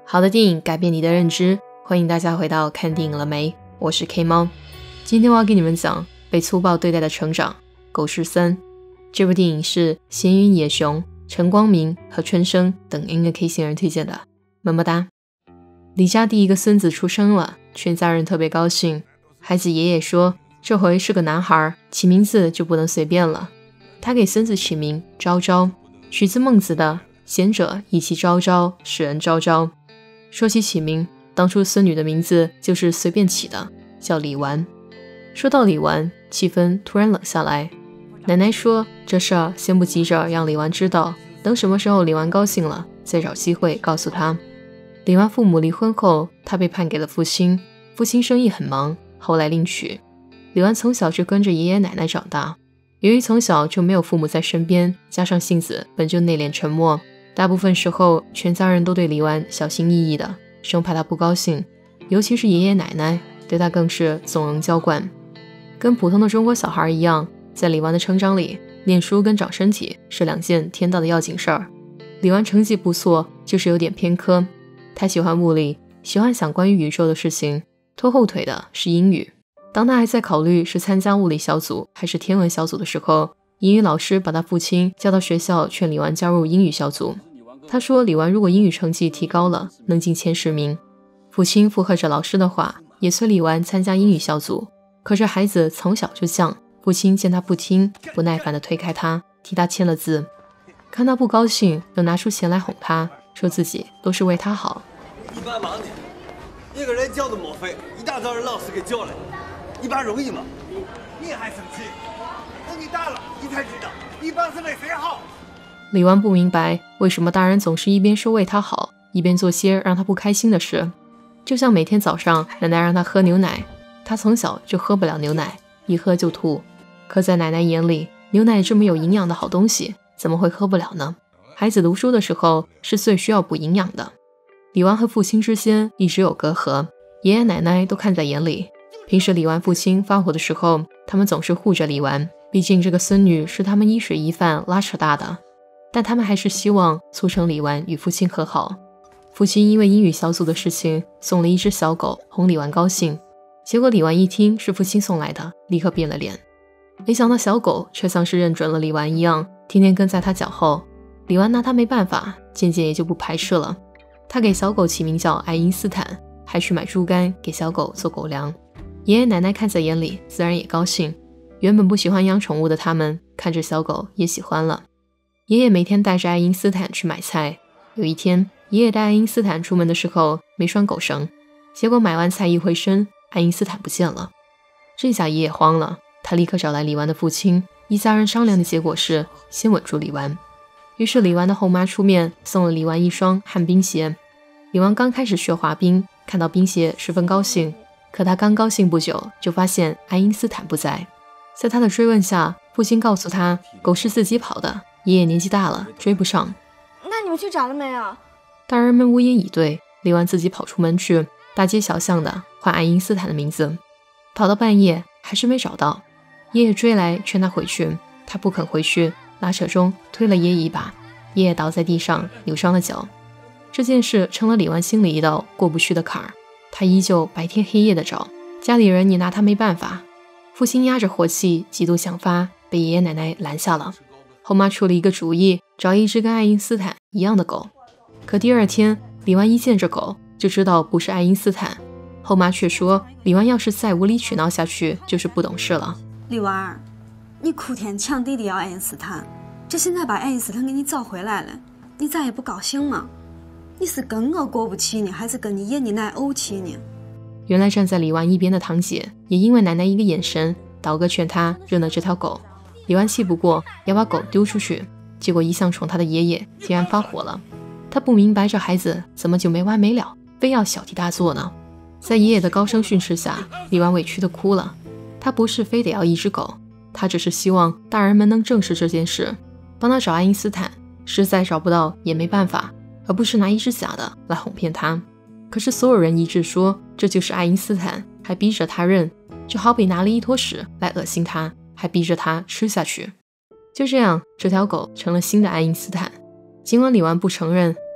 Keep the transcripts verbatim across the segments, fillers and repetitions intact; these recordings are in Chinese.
好的电影改变你的认知，欢迎大家回到看电影了没？我是 K 猫。今天我要给你们讲被粗暴对待的成长，狗十三。这部电影是闲云野熊、陈光明和春生等 N K 星人推荐的，么么哒。李家第一个孙子出生了，全家人特别高兴。孩子爷爷说，这回是个男孩，起名字就不能随便了。他给孙子起名昭昭，取自孟子的贤者以其昭昭，使人昭昭。说起起名，当初孙女的名字就是随便起的，叫李纨。说到李纨，气氛突然冷下来。奶奶说，这事儿先不急着让李纨知道，等什么时候李纨高兴了，再找机会告诉她。李纨父母离婚后，她被判给了父亲，父亲生意很忙，后来另娶。李纨从小就跟着爷爷奶奶长大，由于从小就没有父母在身边，加上性子本就内敛沉默，大部分时候全家人都对李纨小心翼翼的，生怕她不高兴，尤其是爷爷奶奶对她更是纵容娇惯。跟普通的中国小孩一样，在李纨的成长里，念书跟长身体是两件天大的要紧事儿。李纨成绩不错，就是有点偏科。她喜欢物理，喜欢想关于宇宙的事情，拖后腿的是英语。当她还在考虑是参加物理小组还是天文小组的时候，英语老师把她父亲叫到学校劝李纨加入英语小组。他说李纨如果英语成绩提高了，能进前十名。父亲附和着老师的话，也催李纨参加英语小组。可是孩子从小就犟，父亲见他不听，不耐烦地推开他，替他签了字。看他不高兴，又拿出钱来哄他，说自己都是为他好。 一般忙点，一个人叫的抹费，一大早让老师给叫来，一般容易吗？你还生气？等你大了，你才知道一般是为谁好。 李纨不明白为什么大人总是一边说为他好，一边做些让他不开心的事。就像每天早上奶奶让他喝牛奶，他从小就喝不了牛奶，一喝就吐。可在奶奶眼里，牛奶这么有营养的好东西，怎么会喝不了呢？孩子读书的时候是最需要补营养的。李纨和父亲之间一直有隔阂，爷爷奶奶都看在眼里。平时李纨父亲发火的时候，他们总是护着李纨，毕竟这个孙女是他们一水一饭拉扯大的。但他们还是希望促成李纨与父亲和好。父亲因为英语小组的事情送了一只小狗哄李纨高兴，结果李纨一听是父亲送来的，立刻变了脸。没想到小狗却像是认准了李纨一样，天天跟在他脚后。李纨拿他没办法，渐渐也就不排斥了。他给小狗起名叫爱因斯坦，还去买猪肝给小狗做狗粮。爷爷奶奶看在眼里，自然也高兴。原本不喜欢养宠物的他们，看着小狗也喜欢了。爷爷每天带着爱因斯坦去买菜。有一天，爷爷带爱因斯坦出门的时候没拴狗绳，结果买完菜一回身，爱因斯坦不见了。这下爷爷慌了，他立刻找来李纨的父亲，一家人商量的结果是先稳住李纨。于是李纨的后妈出面送了李纨一双旱冰鞋。李纨刚开始学滑冰，看到冰鞋十分高兴，可他刚高兴不久，就发现爱因斯坦不在。在他的追问下，父亲告诉他，狗是自己跑的，爷爷年纪大了，追不上。 那你们去找了没有？ 大人们无言以对。李纨自己跑出门去，大街小巷的唤爱因斯坦的名字，跑到半夜还是没找到。爷爷追来劝他回去，他不肯回去，拉扯中推了爷爷一把，爷爷倒在地上扭伤了脚。这件事成了李纨心里一道过不去的坎儿，他依旧白天黑夜的找，家里人也拿他没办法。父亲压着火气极度想发，被爷爷奶奶拦下了。后妈出了一个主意，找一只跟爱因斯坦一样的狗。可第二天，李纨一见这狗就知道不是爱因斯坦。后妈却说，李纨要是再无理取闹下去，就是不懂事了。 李纨儿，你哭天抢地的要爱因斯坦，这现在把爱因斯坦给你找回来了，你咋也不高兴吗？你是跟我过不去呢，还是跟你爷你奶怄气呢？ 原来站在李纨一边的堂姐，也因为奶奶一个眼神，倒戈劝她认了这条狗。李纨气不过，要把狗丢出去，结果一向宠她的爷爷竟然发火了。他不明白这孩子怎么就没完没了，非要小题大做呢？在爷爷的高声训斥下，李纨委屈地哭了。他不是非得要一只狗，他只是希望大人们能正视这件事，帮他找爱因斯坦，实在找不到也没办法，而不是拿一只假的来哄骗他。可是所有人一致说这就是爱因斯坦，还逼着他认，就好比拿了一坨屎来恶心他，还逼着他吃下去。就这样，这条狗成了新的爱因斯坦。尽管李纨不承认，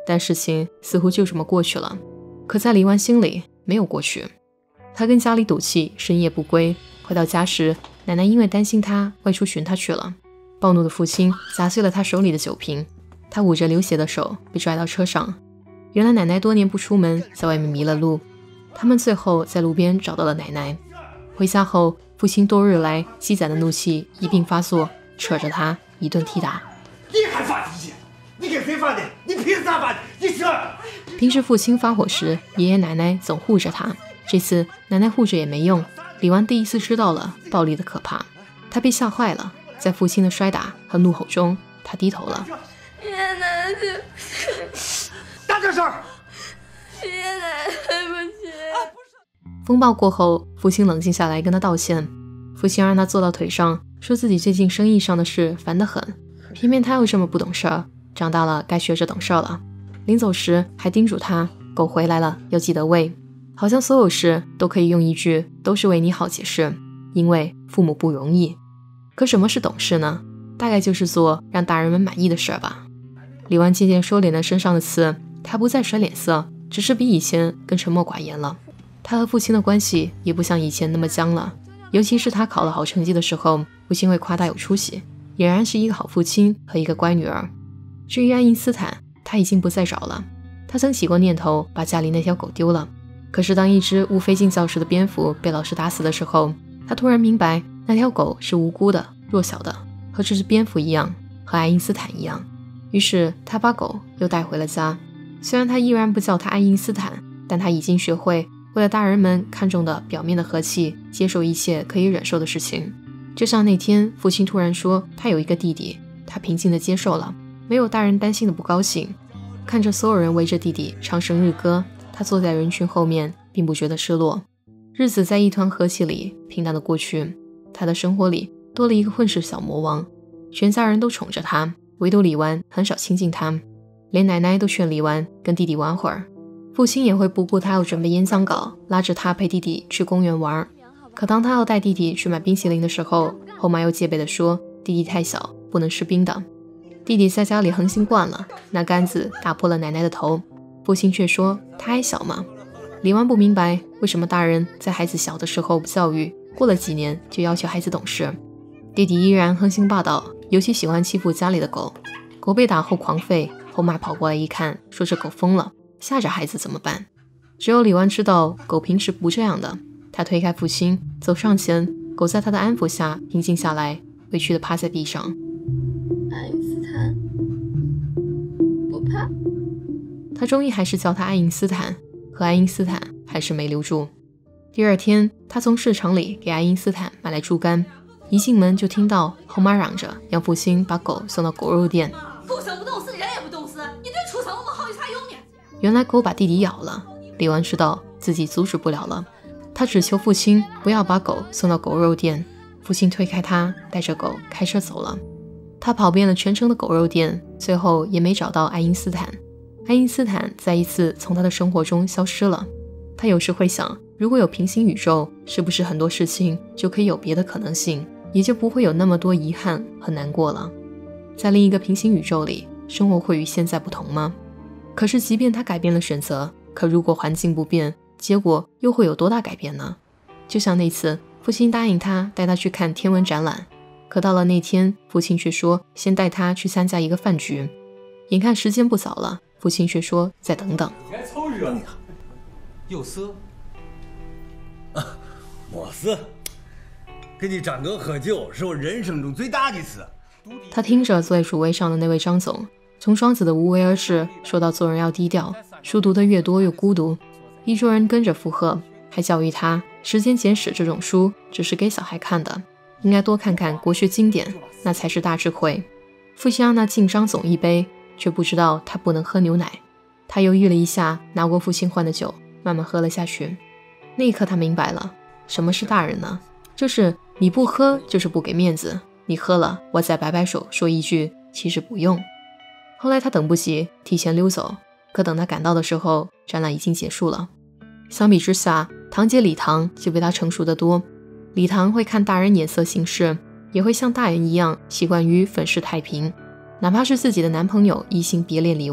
但事情似乎就这么过去了。可在李纨心里没有过去，他跟家里赌气，深夜不归。回到家时，奶奶因为担心他外出寻他去了，暴怒的父亲砸碎了他手里的酒瓶，他捂着流血的手被拽到车上。原来奶奶多年不出门，在外面迷了路，他们最后在路边找到了奶奶。回家后，父亲多日来积攒的怒气一并发作，扯着他一顿踢打。 你还发脾气？你给谁发的？你凭啥发的？你说！ 平时父亲发火时，爷爷奶奶总护着他，这次奶奶护着也没用。李纨第一次知道了暴力的可怕，他被吓坏了，在父亲的摔打和怒吼中，他低头了。 爷爷奶奶对不起， 大点声！ 爷爷奶奶对不起。 风暴过后，父亲冷静下来跟他道歉。父亲让他坐到腿上，说自己最近生意上的事烦得很，偏偏他又这么不懂事儿，长大了该学着懂事了。临走时还叮嘱他，狗回来了要记得喂，好像所有事都可以用一句都是为你好解释，因为父母不容易。可什么是懂事呢？大概就是做让大人们满意的事儿吧。李纨渐渐收敛了身上的刺，他不再甩脸色，只是比以前更沉默寡言了。他和父亲的关系也不像以前那么僵了，尤其是他考了好成绩的时候，父亲会夸他有出息，俨然是一个好父亲和一个乖女儿。至于爱因斯坦，他已经不再找了。他曾起过念头把家里那条狗丢了，可是当一只误飞进教室的蝙蝠被老师打死的时候，他突然明白那条狗是无辜的、弱小的，和这只蝙蝠一样，和爱因斯坦一样。于是他把狗又带回了家。虽然他依然不叫他爱因斯坦，但他已经学会为了大人们看重的表面的和气，接受一切可以忍受的事情。就像那天父亲突然说他有一个弟弟，他平静地接受了，没有大人担心的不高兴。看着所有人围着弟弟唱生日歌，他坐在人群后面，并不觉得失落。日子在一团和气里平淡的过去，他的生活里多了一个混世小魔王，全家人都宠着他，唯独李纨很少亲近他，连奶奶都劝李纨跟弟弟玩会儿。父亲也会不顾他要准备演讲稿，拉着他陪弟弟去公园玩。可当他要带弟弟去买冰淇淋的时候，后妈又戒备地说弟弟太小，不能吃冰的。弟弟在家里横行惯了，那杆子打破了奶奶的头，父亲却说他还小嘛。李纨不明白为什么大人在孩子小的时候不教育，过了几年就要求孩子懂事。弟弟依然横行霸道，尤其喜欢欺负家里的狗。狗被打后狂吠，后妈跑过来一看，说这狗疯了，吓着孩子怎么办？只有李纨知道狗平时不这样的。他推开父亲，走上前，狗在他的安抚下平静下来，委屈地趴在地上。 爱因斯坦不怕。 他终于还是叫他爱因斯坦，和爱因斯坦还是没留住。第二天，他从市场里给爱因斯坦买来猪肝，一进门就听到后妈嚷着让父亲把狗送到狗肉店。 畜生不懂事，人也不懂事，你对畜生我们好有啥用呢？ 原来狗把弟弟咬了，李纨知道自己阻止不了了，他只求父亲不要把狗送到狗肉店。父亲推开他，带着狗开车走了。他跑遍了全城的狗肉店，最后也没找到爱因斯坦。爱因斯坦再一次从他的生活中消失了。他有时会想，如果有平行宇宙，是不是很多事情就可以有别的可能性，也就不会有那么多遗憾和难过了。在另一个平行宇宙里，生活会与现在不同吗？可是即便他改变了选择，可如果环境不变，结果又会有多大改变呢？就像那次父亲答应他带他去看天文展览，可到了那天，父亲却说先带他去参加一个饭局。眼看时间不早了，父亲却说再等等。 别凑热闹，有事？啊，没事。跟你张哥喝酒是我人生中最大的事。 他听着坐在主位上的那位张总，从庄子的无为而治说到做人要低调，书读得越多越孤独。一桌人跟着附和，还教育他《时间简史》这种书只是给小孩看的，应该多看看国学经典，那才是大智慧。父亲让他敬张总一杯，却不知道他不能喝牛奶。他犹豫了一下，拿过父亲换的酒，慢慢喝了下去。那一刻他明白了，什么是大人呢？就是你不喝就是不给面子，你喝了我再摆摆手说一句其实不用。后来他等不及提前溜走，可等他赶到的时候，展览已经结束了。相比之下，堂姐李唐就比他成熟得多。李唐会看大人眼色行事，也会像大人一样习惯于粉饰太平。哪怕是自己的男朋友移情别恋李纨，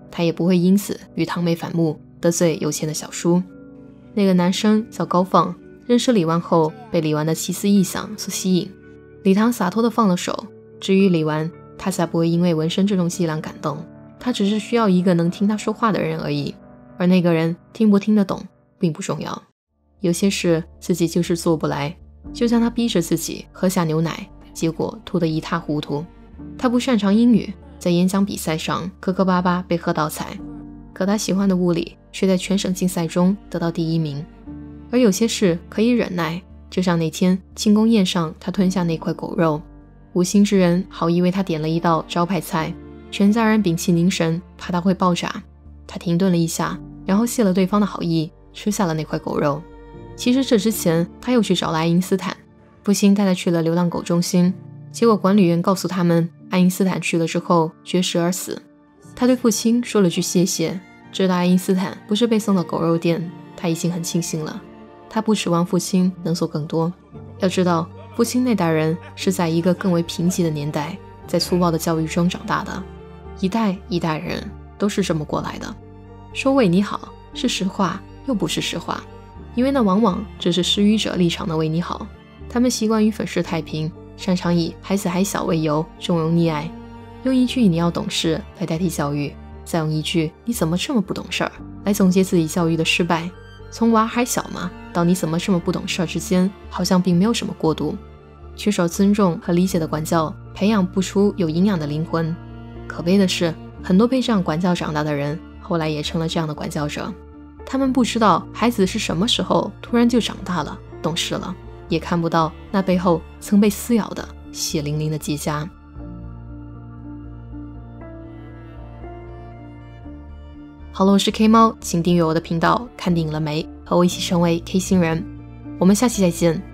他也不会因此与堂妹反目，得罪有钱的小叔。那个男生叫高放，认识李纨后被李纨的奇思异想所吸引，李唐洒脱地放了手。至于李纨，他才不会因为纹身这种伎俩感动，他只是需要一个能听他说话的人而已，而那个人听不听得懂并不重要。有些事自己就是做不来，就像他逼着自己喝下牛奶，结果吐得一塌糊涂。他不擅长英语，在演讲比赛上磕磕巴巴被喝倒彩，可他喜欢的物理却在全省竞赛中得到第一名。而有些事可以忍耐，就像那天庆功宴上他吞下那块狗肉，无心之人好意为他点了一道招牌菜，全家人屏气凝神，怕他会爆炸。他停顿了一下，然后谢了对方的好意，吃下了那块狗肉。其实这之前他又去找了爱因斯坦，父亲带他去了流浪狗中心，结果管理员告诉他们，爱因斯坦去了之后绝食而死。他对父亲说了句谢谢，知道爱因斯坦不是被送到狗肉店，他已经很庆幸了。他不指望父亲能做更多，要知道父亲那代人是在一个更为贫瘠的年代，在粗暴的教育中长大的，一代一代人都是这么过来的。说为你好是实话又不是实话，因为那往往只是施予者立场的为你好。他们习惯于粉饰太平，擅长以孩子还小为由纵容溺爱，用一句你要懂事来代替教育，再用一句你怎么这么不懂事儿来总结自己教育的失败。从娃还小嘛到你怎么这么不懂事儿之间，好像并没有什么过渡。缺少尊重和理解的管教，培养不出有营养的灵魂。可悲的是，很多被这样管教长大的人，后来也成了这样的管教者。他们不知道孩子是什么时候突然就长大了，懂事了，也看不到那背后曾被撕咬的血淋淋的结痂。好了，我是 K 猫，请订阅我的频道，看电影了没？和我一起成为 K 星人。我们下期再见。